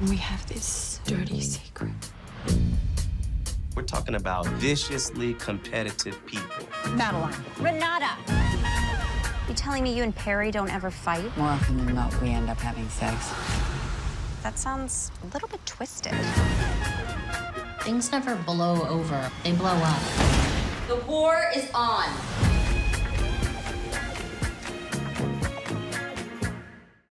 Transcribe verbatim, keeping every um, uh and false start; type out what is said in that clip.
We have this dirty secret. We're talking about viciously competitive people. Madeline. Renata. You telling me you and Perry don't ever fight? More often than not, we end up having sex. That sounds a little bit twisted. Things never blow over. They blow up. The war is on.